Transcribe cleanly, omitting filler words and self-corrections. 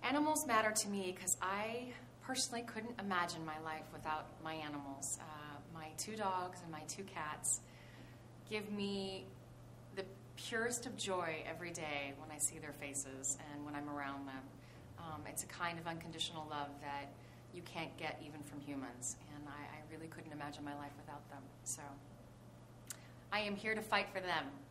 Animals matter to me because I personally couldn't imagine my life without my animals. My 2 dogs and my 2 cats give me the purest of joy every day when I see their faces and when I'm around them. It's a kind of unconditional love that you can't get even from humans, and I really couldn't imagine my life without them. So I am here to fight for them.